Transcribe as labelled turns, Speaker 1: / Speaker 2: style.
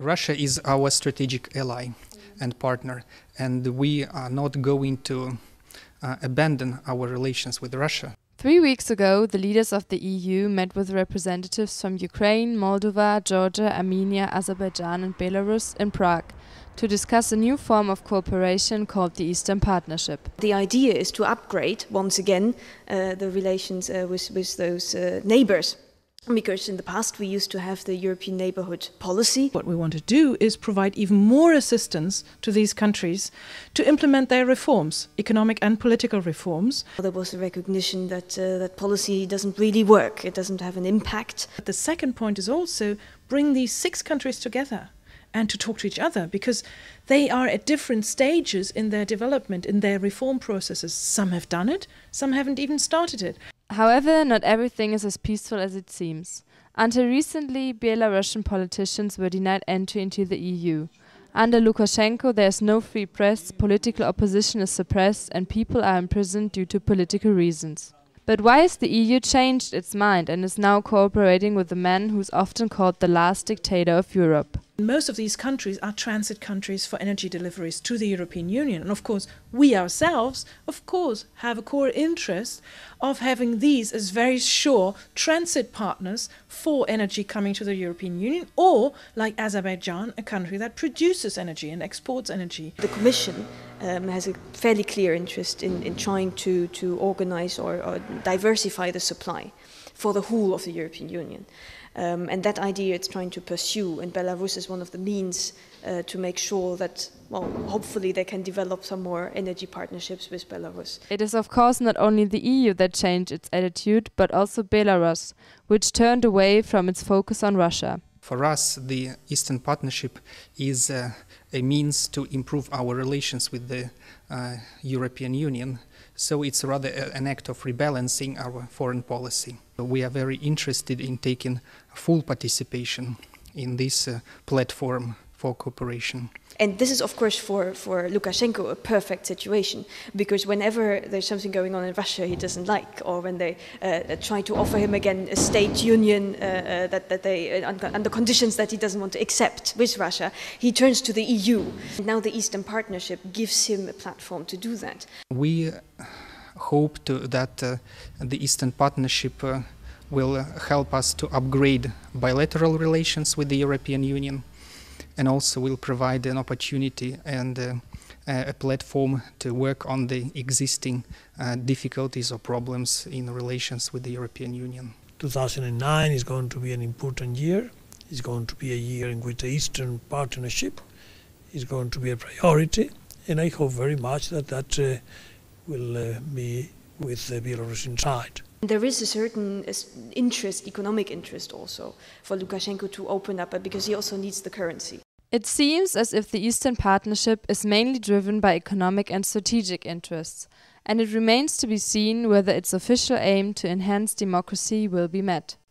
Speaker 1: Russia is our strategic ally and partner, and we are not going to abandon our relations with Russia.
Speaker 2: 3 weeks ago, the leaders of the EU met with representatives from Ukraine, Moldova, Georgia, Armenia, Azerbaijan and Belarus in Prague to discuss a new form of cooperation called the Eastern Partnership.
Speaker 3: The idea is to upgrade, once again, the relations with those neighbors. Because in the past we used to have the European Neighbourhood Policy.
Speaker 4: What we want to do is provide even more assistance to these countries to implement their reforms, economic and political reforms.
Speaker 3: There was a recognition that that policy doesn't really work, it doesn't have an impact.
Speaker 4: But the second point is also bring these 6 countries together and to talk to each other, because they are at different stages in their development, in their reform processes. Some have done it, some haven't even started it.
Speaker 2: However, not everything is as peaceful as it seems. Until recently, Belarusian politicians were denied entry into the EU. Under Lukashenko, there is no free press, political opposition is suppressed, and people are imprisoned due to political reasons. But why has the EU changed its mind and is now cooperating with a man who is often called the last dictator of Europe?
Speaker 4: Most of these countries are transit countries for energy deliveries to the European Union. And of course, we ourselves, have a core interest of having these as very sure transit partners for energy coming to the European Union, or, like Azerbaijan, a country that produces energy and exports energy.
Speaker 3: The Commission has a fairly clear interest in trying to organize or diversify the supply for the whole of the European Union. And that idea it's trying to pursue, and Belarus is one of the means to make sure that, well, hopefully they can develop some more energy partnerships with Belarus.
Speaker 2: It is of course not only the EU that changed its attitude, but also Belarus, which turned away from its focus on Russia.
Speaker 1: For us, the Eastern Partnership is a means to improve our relations with the European Union. So it's rather an act of rebalancing our foreign policy. We are very interested in taking full participation in this platform for cooperation.
Speaker 3: And this is, of course, for Lukashenko a perfect situation, because whenever there's something going on in Russia he doesn't like, or when they try to offer him again a state union that they under conditions that he doesn't want to accept with Russia, he turns to the EU. Now the Eastern Partnership gives him a platform to do that.
Speaker 1: We hope that the Eastern Partnership will help us to upgrade bilateral relations with the European Union, and also will provide an opportunity and a platform to work on the existing difficulties or problems in relations with the European Union.
Speaker 5: 2009 is going to be an important year. It's going to be a year in which the Eastern Partnership is going to be a priority, and I hope very much that will be with the Belarusian side.
Speaker 3: There is a certain interest, economic interest also, for Lukashenko to open up, because he also needs the currency.
Speaker 2: It seems as if the Eastern Partnership is mainly driven by economic and strategic interests, and it remains to be seen whether its official aim to enhance democracy will be met.